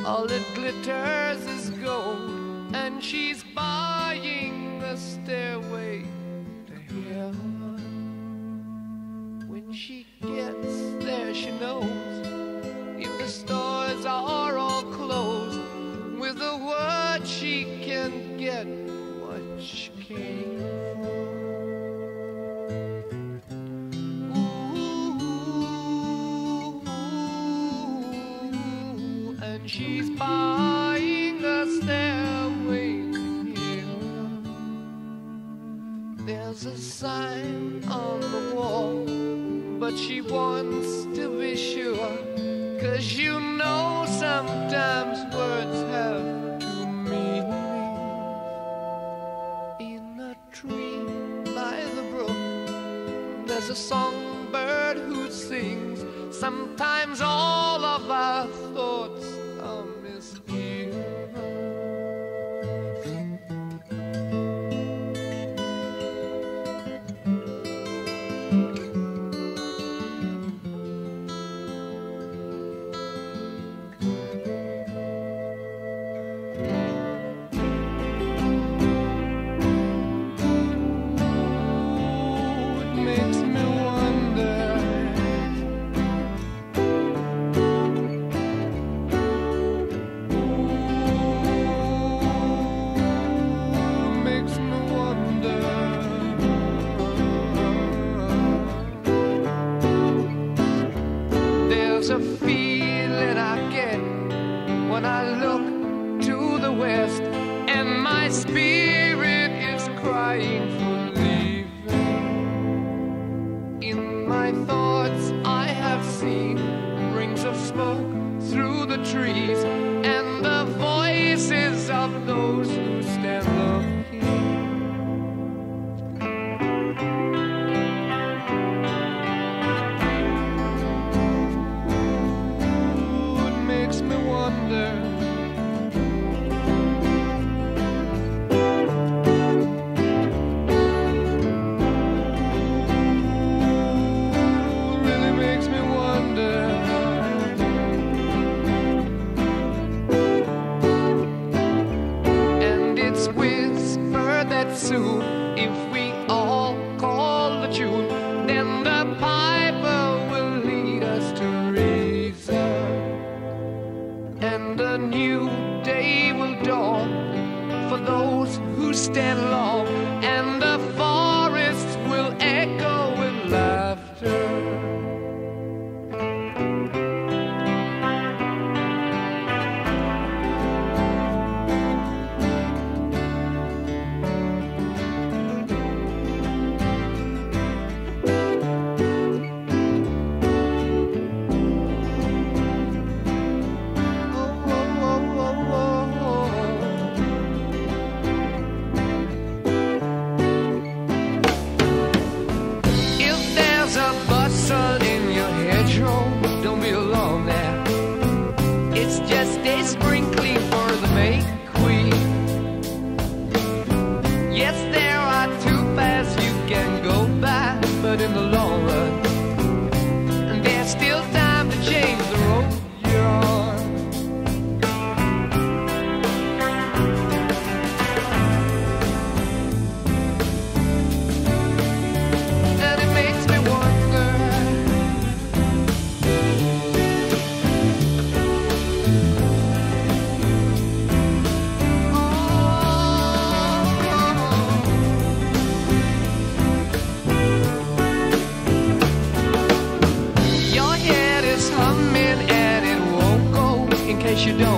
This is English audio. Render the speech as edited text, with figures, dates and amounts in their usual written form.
All that glitters is gold, and she's buying a stairway to heaven. When she gets there, she knows if the stores are all closed, with a word she can get what she came for. She's buying a stairway to heaven. There's a sign on the wall, but she wants to be sure, 'cause you know sometimes words have two meanings. In a tree by the brook, there's a songbird who sings. Sometimes all of our thoughts are misgiven. There's a feeling I get when I look to the west, and my spirit is crying for leaving. In my thoughts I have seen rings of smoke through the trees, and the voices of those who stand up here. Soon, if we all call the tune, then the piper will lead us to reason, and a new day will dawn for those who stand long, and the forests will echo with laughter. Don't be alone there. It's just a sprinkling for the May Queen. Yes, there are two paths you can go by, but in the long run, there's still time to change the road you're on. And it makes me wonder, you don't